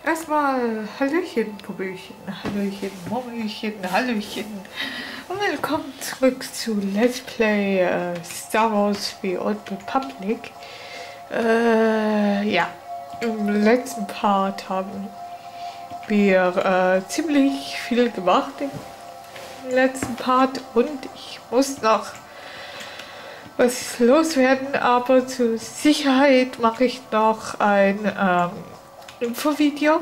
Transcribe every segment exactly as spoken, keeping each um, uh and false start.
Erstmal Hallöchen, Popöchen, Hallöchen, Mommelchen, Hallöchen und willkommen zurück zu Let's Play äh, Star Wars The Old Republic. Äh, ja, im letzten Part haben wir äh, ziemlich viel gemacht im letzten Part und ich muss noch was loswerden, aber zur Sicherheit mache ich noch ein ähm, Infovideo,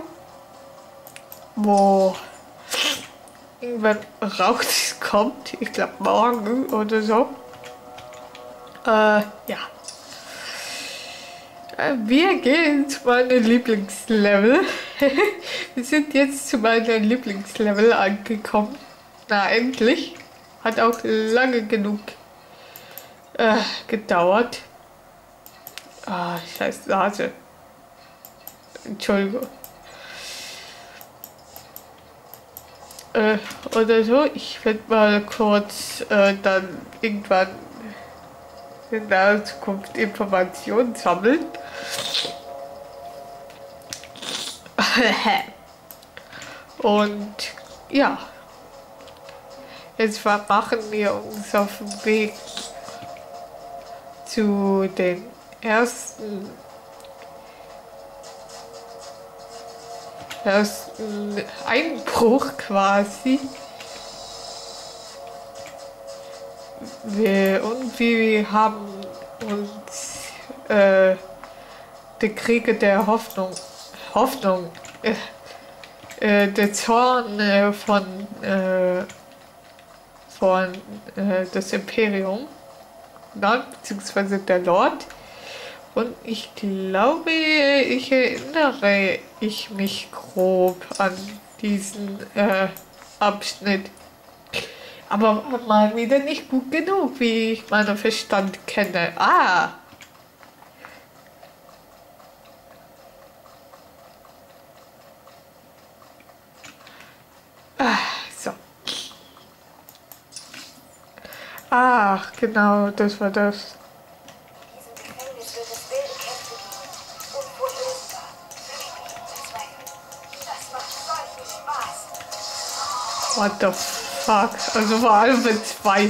wo irgendwann rauskommt, ich glaube morgen oder so. Äh, ja. Wir gehen zu meinem Lieblingslevel. Wir sind jetzt zu meinem Lieblingslevel angekommen. Na, endlich. Hat auch lange genug äh, gedauert. Ah, scheiß Nase. Entschuldigung. Äh, oder so. Ich werde mal kurz äh, dann irgendwann in der Zukunft Informationen sammeln. Und ja. Jetzt machen wir uns auf den Weg zu den ersten ersten Einbruch quasi. Wir, und wir haben uns äh, die Kriege der Hoffnung, Hoffnung, äh, äh, der Zorn äh, von, äh, von äh, das Imperium, na, beziehungsweise der Lord. Und ich glaube, ich erinnere ich mich grob an diesen äh, Abschnitt. Aber mal wieder nicht gut genug, wie ich meinen Verstand kenne. Ah! Ah, so. Ach, genau, das war das. What the fuck? Also vor allem mit zwei.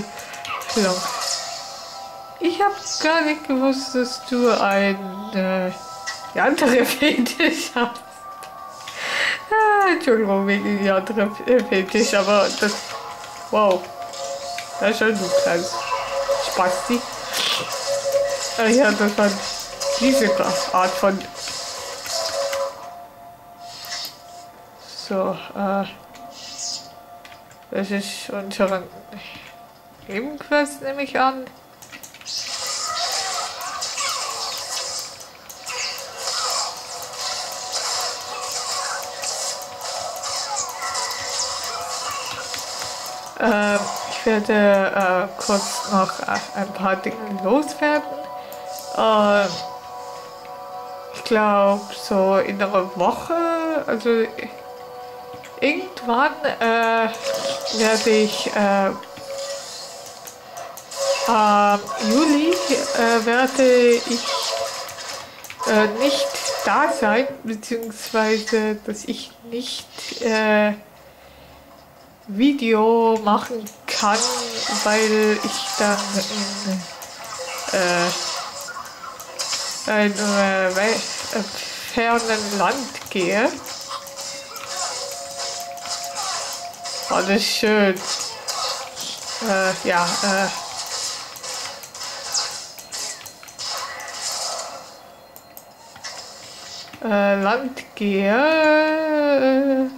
Ich habe gar nicht gewusst, dass du ein äh, die andere Fetisch hast. Ah, Entschuldigung wegen die andere Fetisch, aber das. Wow. Das ist schon so kleines Spasti. Ah ja, das war diese Art von. So, äh. Das ist unsere Nebenquest, nehme ich an. Ähm, ich werde äh, kurz noch äh, ein paar Dinge loswerden. Äh, ich glaube, so in einer Woche, also irgendwann äh, werde ich äh, am Juli äh, werde ich äh, nicht da sein, beziehungsweise dass ich nicht äh, Video machen kann, weil ich dann in äh, ein äh, äh, fernen Land gehe. Alles schön. Äh, ja, äh. Äh, Land gehe.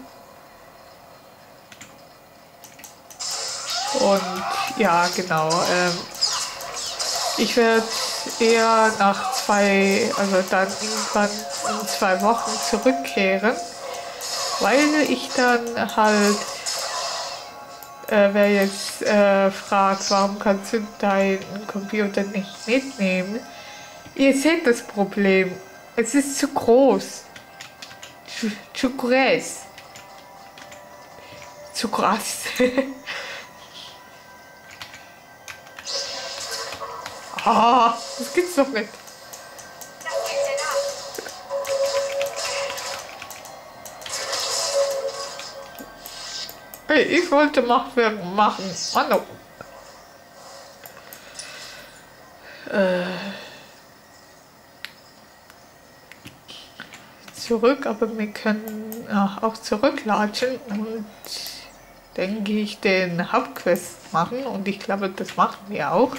Und ja, genau. Ähm, ich werde eher nach zwei, also dann irgendwann in zwei Wochen zurückkehren, weil ich dann halt. Äh, wer jetzt äh, fragt, warum kannst du deinen Computer nicht mitnehmen? Ihr seht das Problem. Es ist zu groß. Zu, zu groß. Zu krass. Ah, das gibt's doch nicht. Hey, ich wollte Machwerk machen. Mano. Äh, zurück, aber wir können äh, auch zurücklatschen und denke ich den Hauptquest machen und ich glaube, das machen wir auch.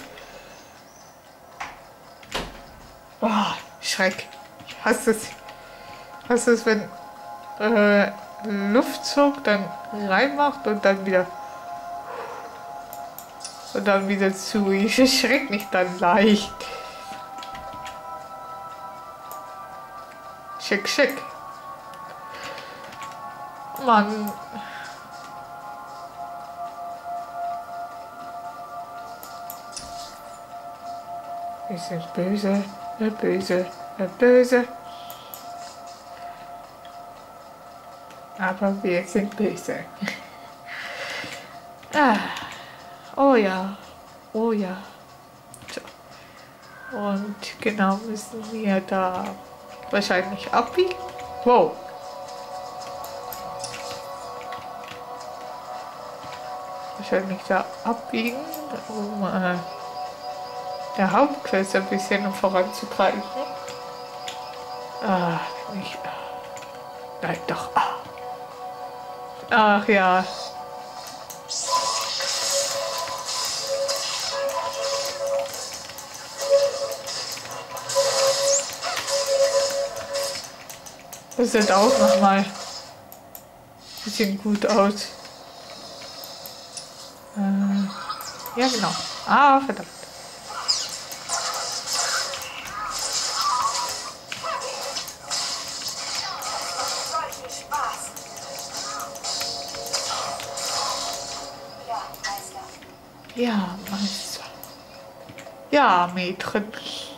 Oh, Schreck. Ich hasse es. Ich hasse es, wenn äh, Luftzug dann reinmacht und dann wieder und dann wieder zu. Ich erschrecke mich dann leicht. Schick, schick. Mann. Wir sind böse, äh, böse, äh, böse. Aber wir sind böse. Ah. Oh ja, oh ja. So. Und genau müssen wir da wahrscheinlich abbiegen. Wow. Wahrscheinlich da abbiegen, um äh, der Hauptquest ein bisschen voranzutreiben. Ah, nicht. Nein, doch. Ach ja. Das sieht auch nochmal ein bisschen gut aus. Äh, ja, genau. Ah, verdammt. Ja, Meister. Ja, Mädchen.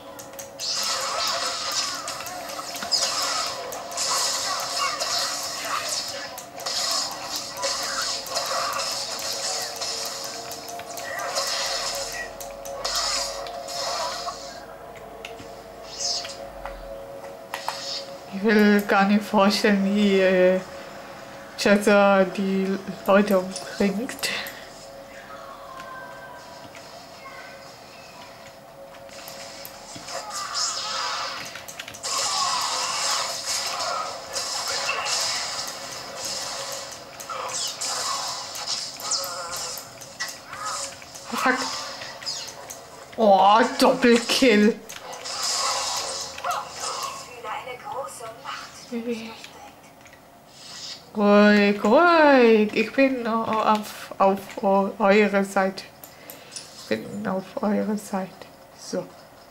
Ich will gar nicht vorstellen, wie äh, Jezza die Leute umbringt. Fuck. Oh, Doppelkill. Ruhig, ruhig. Ich bin auf, auf eurer Seite. Ich bin auf eurer Seite. So.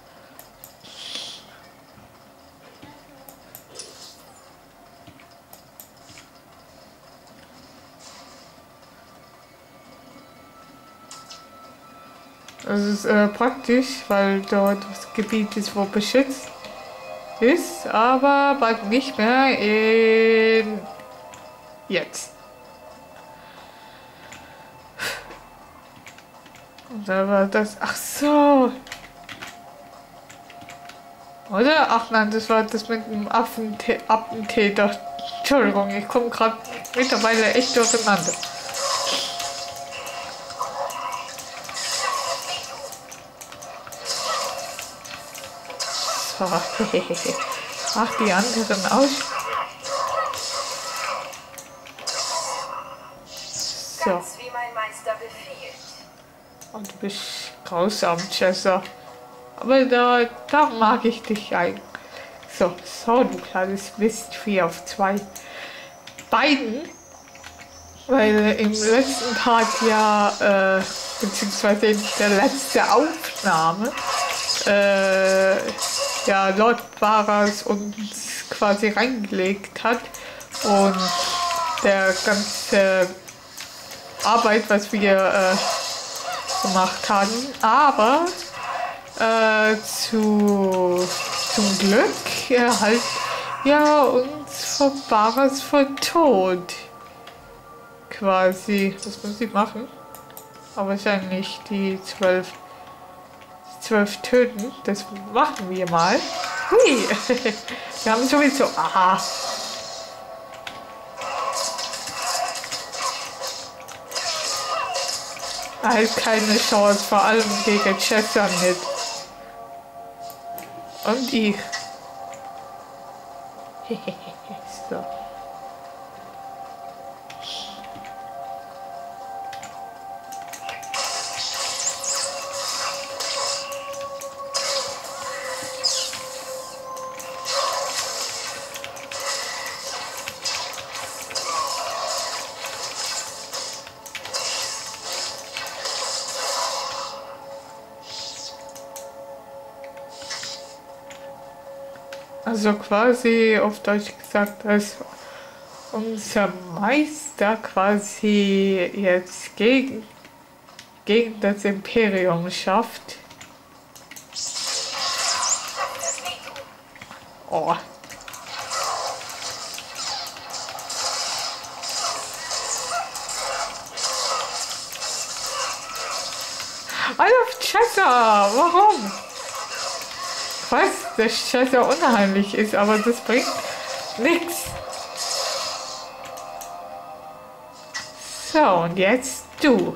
Das ist äh, praktisch, weil dort das Gebiet ist, wo beschützt ist, aber bald nicht mehr in jetzt. Und da war das, ach so. Oder? Ach nein, das war das mit dem Affentä Attentäter. Entschuldigung, ich komme gerade mittlerweile echt durcheinander. So. Ach, die anderen aus. So. Ganz wie mein Meister befiehlt. Und du bist grausam, Jezza. Aber da, da mag ich dich ein. So, so, du kleines Mistvieh auf zwei Beinen. Weil im letzten Part ja, äh, beziehungsweise in der letzten Aufnahme, äh, ja, Lord Varas uns quasi reingelegt hat und der ganze Arbeit, was wir äh, gemacht haben, aber äh, zu, zum Glück er halt ja uns von Varas von Tod quasi, was muss ich machen? Aber wahrscheinlich die zwölf zwölf töten, das machen wir mal. Hui, wir haben sowieso, aha. halt keine Chance, vor allem gegen Chester nicht. Und ich. So. Also quasi auf Deutsch gesagt, dass unser Meister quasi jetzt gegen, gegen das Imperium schafft. Oh. Alter Chester, warum? Ich weiß, dass Chester unheimlich ist, aber das bringt nichts. So, und jetzt du.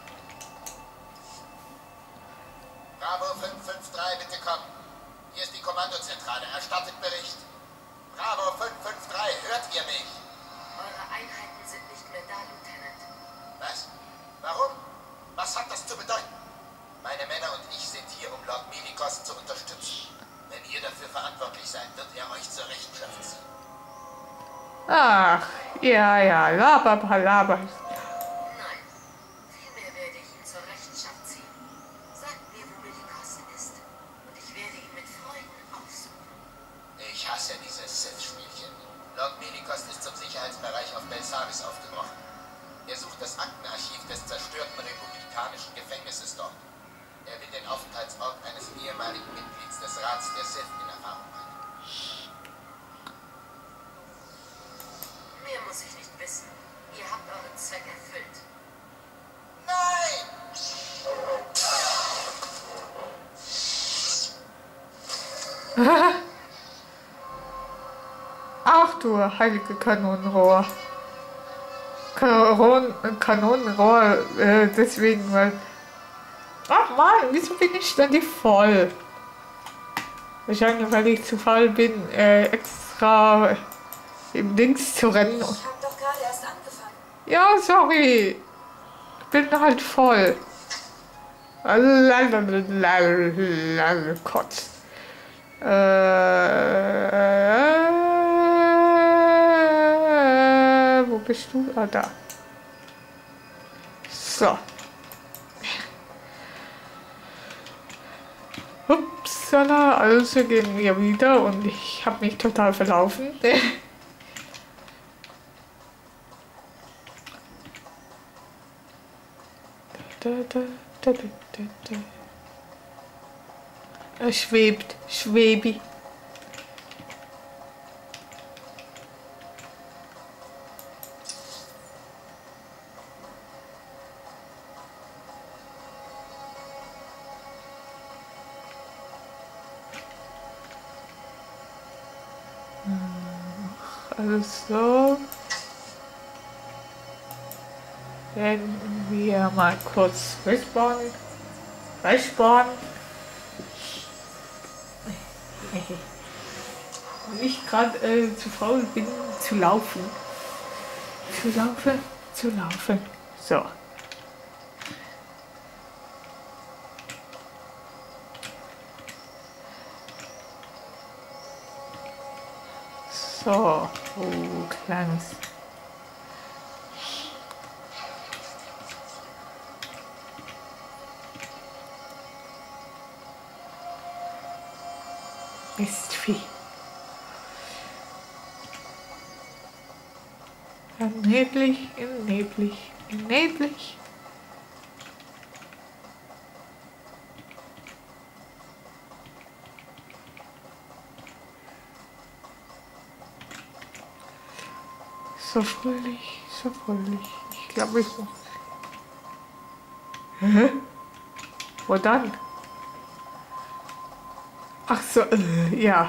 Bravo fünf fünf drei, bitte kommen. Hier ist die Kommandozentrale. Erstattet Bericht. Bravo fünf fünf drei, hört ihr mich? Eure Einheiten sind nicht mehr da, Lieutenant. Was? Warum? Was hat das zu bedeuten? Meine Männer und ich sind hier, um Lord Milikos zu unterstützen. Wenn ihr dafür verantwortlich seid, wird er euch zur Rechenschaft ziehen. Ach, ja, ja, laber, laber. Nein, vielmehr werde ich ihn zur Rechenschaft ziehen. Sagt mir, wo Milikos ist, und ich werde ihn mit Freuden aufsuchen. Ich hasse dieses Sith-Spielchen. Lord Milikos ist zum Sicherheitsbereich auf Belsaris aufgebrochen. Er sucht das Aktenarchiv des zerstörten republikanischen Gefängnisses dort. Er will den Aufenthaltsort eines ehemaligen Mitglieds des Rats der Sith in Erfahrung bringen. Mehr muss ich nicht wissen. Ihr habt euren Zweck erfüllt. Nein! Ach du heilige Kanonenrohr. Kanon Kanonenrohr, äh, deswegen, weil... Ach man, wieso bin ich denn nicht voll? Wahrscheinlich, weil ich zu faul bin, äh, extra im Links zu rennen. Ich hab doch gerade erst angefangen. Ja, sorry. Ich bin halt voll. Lalalala, Kotz. Äh, wo bist du? Ah, da. So. Upsala, also gehen wir wieder und ich habe mich total verlaufen. da, da, da, da, da. Er schwebt, schwebi. Also werden wir mal kurz respawnen. Respawnen. Und ich gerade äh, zu faul bin zu laufen. Zu laufen, zu laufen. So. So, oh, kleines. Mistvieh. Ja, neblig, neblig, neblig. So fröhlich, so fröhlich. Ich glaube, ich muss. Hä? Wo dann? Ach so, äh, ja.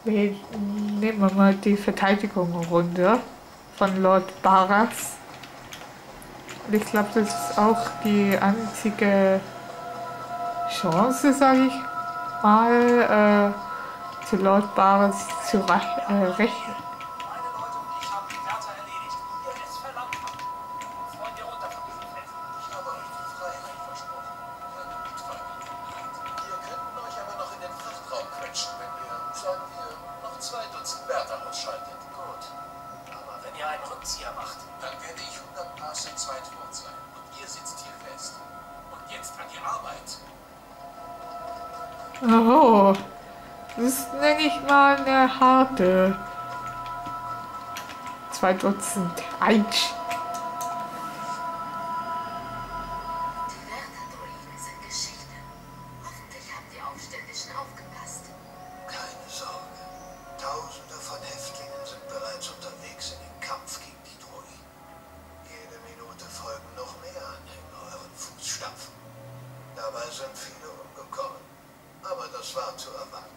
Wir nehmen wir mal die Verteidigung runter von Lord Barras. Und ich glaube, das ist auch die einzige Chance, sage ich mal, äh, zu Lord Barras zu äh, rechnen. Meine Leute und ich haben die Wärter erledigt. Ihr es verlangt habt. Jetzt wollen wir runter von diesem Feld. Ich habe euch die Freiheit versprochen. Keine Mitfahrgelegenheit. Wir könnten euch aber noch in den Frachtraum quetschen, wenn ihr, sagen wir, noch zwei Dutzend Wärter ausschaltet. Gut. Aber wenn ihr einen Rückzieher macht, Dann werde ich hundert Parsec weit fort sein. Und ihr sitzt hier fest. Und jetzt an die Arbeit. Oh, das nenne ich mal eine harte zwei Dutzend. Eins. Die Wärterdruiden sind Geschichte. Hoffentlich haben die Aufständischen aufgepasst. Keine Sorge. Tausende von Häftlingen sind bereits unterwegs in den Kampf gegen die Druiden. Jede Minute folgen noch mehr Anhänger euren Fußstapfen. Dabei sind viele umgekommen. Aber das war zu erwarten.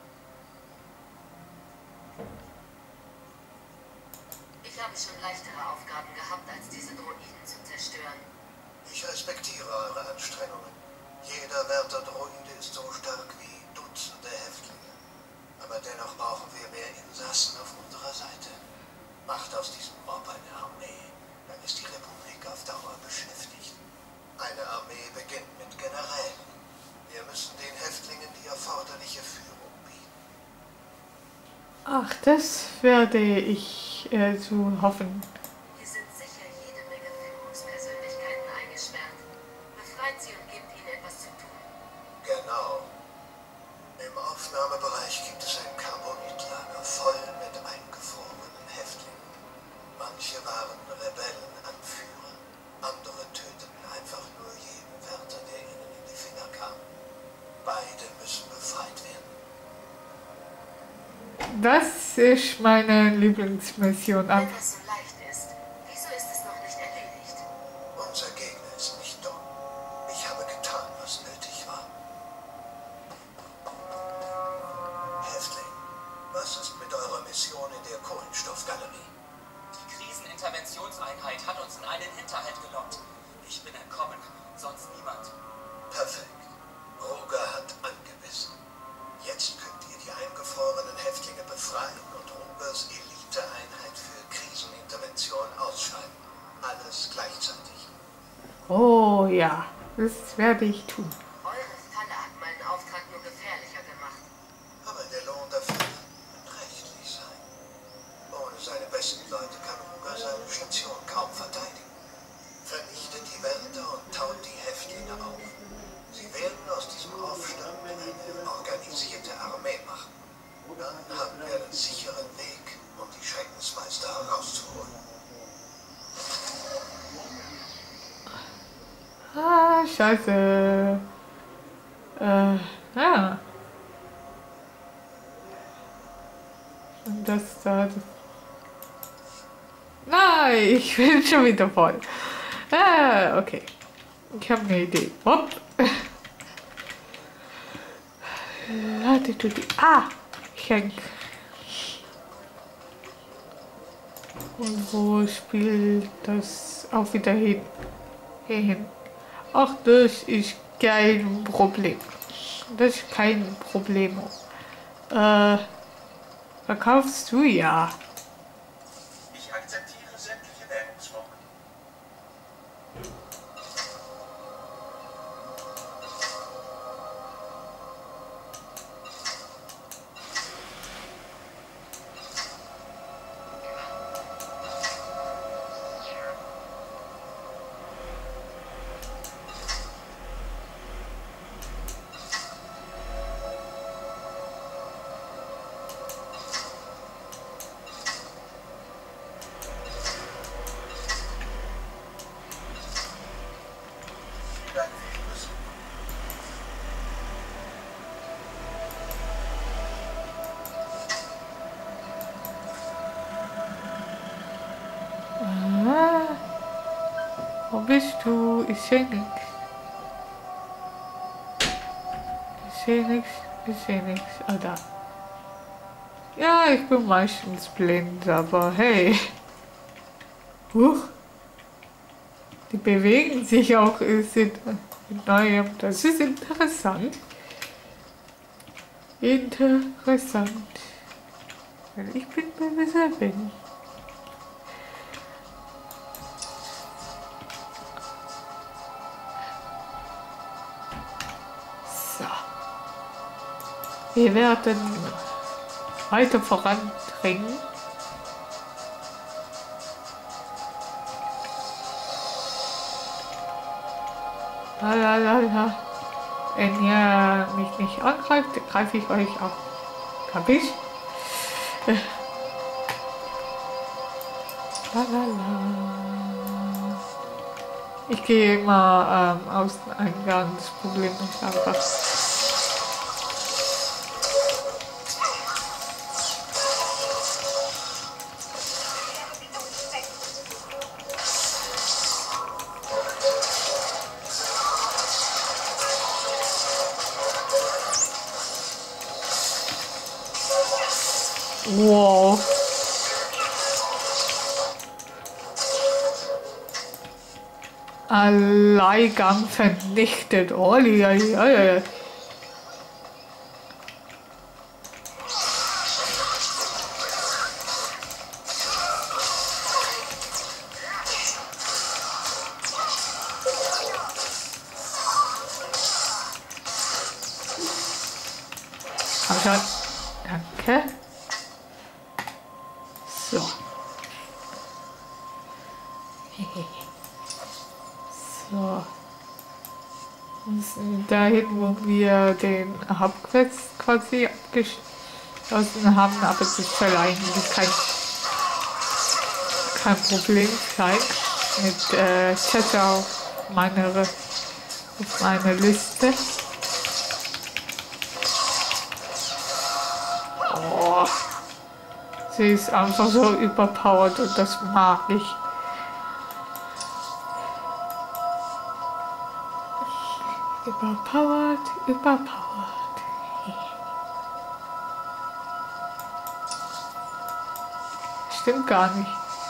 Ich habe schon leichtere Aufgaben gehabt, als diese Droiden zu zerstören. Ich respektiere eure Anstrengungen. Jeder Wärterdruide ist so stark wie Dutzende Häftlinge. Aber dennoch brauchen wir mehr Insassen auf unserer Seite. Macht aus diesem Mob eine Armee. Dann ist die Republik auf Dauer beschäftigt. Eine Armee beginnt mit Generälen. Wir müssen den Häftlingen die erforderliche Führung bieten. Ach, das werde ich äh, so hoffen. Hier sind sicher jede Menge Führungspersönlichkeiten eingesperrt. Befreit sie und gebt ihnen etwas zu tun. Genau. Im Aufnahmebereich gibt es ein Carbonitlager voll mit eingefrorenen Häftlingen. Manche waren Rebellenanführer. Andere töteten einfach nur jeden Wärter, der ihnen in die Finger kam. Beide müssen befreit werden. Das ist meine Lieblingsmission. Wenn das so leicht ist, wieso ist es noch nicht erledigt? Unser Gegner ist nicht dumm. Ich habe getan, was nötig war. Häftling, was ist mit eurer Mission in der Kohlenstoffgalerie? die Kriseninterventionseinheit hat uns in einen Hinterhalt gelockt. Ich bin entkommen, sonst niemand. Perfekt. Ruger hat angebissen. Jetzt könnt ihr die eingefrorenen Häftlinge befreien und Rugers Eliteeinheit für Krisenintervention ausschalten. Alles gleichzeitig. Oh ja, das werde ich tun. Eure Falle hat meinen Auftrag nur gefährlicher gemacht. Aber der Lohn dafür wird rechtlich sein. Ohne seine besten Leute kann Ruger seine Station kaum verteidigen. Vernichtet die Wärter und taut die Häftlinge auf. Sie werden aus diesem Aufstand eine organisierte Armee machen. Dann haben wir einen sicheren Weg, um die Schreckensmeister herauszuholen. Ah, scheiße. Äh, ja. Und das da. Das Nein, ich bin schon wieder voll. Ah, okay. Ich habe eine Idee. Hopp. Latitude. Ah, Schenk. Und wo spielt das auch wieder hin? Hier hin. Ach, das ist kein Problem. Das ist kein Problem. Äh, verkaufst du ja. Ich akzeptiere sämtliche Währungsformen. Ah, wo bist du? Ich sehe nichts. Ich sehe nichts. Ich sehe nichts. Ah, da. Ja, ich bin meistens blind, aber hey. Huch. Die bewegen sich auch sind neu. Das ist interessant. Interessant. Weil ich bin besser bin. So. Wir werden weiter vorandringen. Lalalala. Wenn ihr mich nicht angreift, greife ich euch auch. Kapisch? Lalala. Ich gehe immer ähm, Außeneingang, das Problem ist einfach. Wow. Alleingang vernichtet. Oh, ja, ja, ja. Also, danke. So. So. Und dahin, wo wir den Hauptquest quasi abgeschlossen haben, aber das soll eigentlich kein, kein Problem sein. Mit äh, Chester auf meiner, auf meiner Liste. Oh. Sie ist einfach so überpowered und das mag ich. Überpowered, überpowered. Stimmt gar nicht.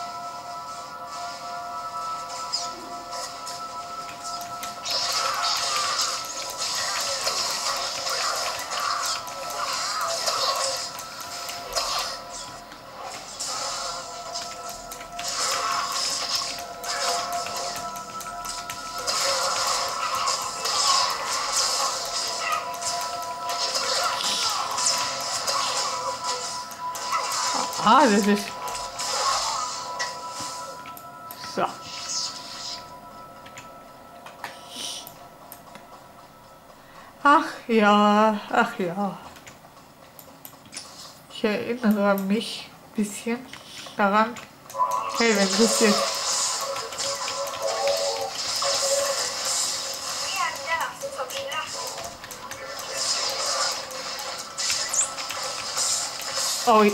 Ah, das ist... So. Ach ja, ach ja. Ich erinnere mich ein bisschen daran. Hey, wenn das jetzt... Oh,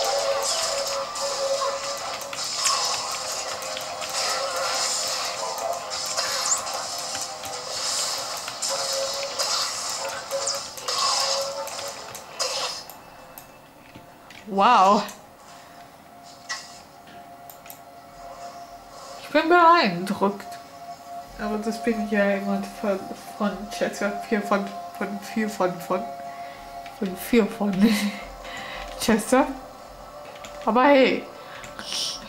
wow. Ich bin beeindruckt. Aber das bin ich ja jemand von, von Chester. Vier von, von, vier von, von, von, vier von Chester. Aber hey,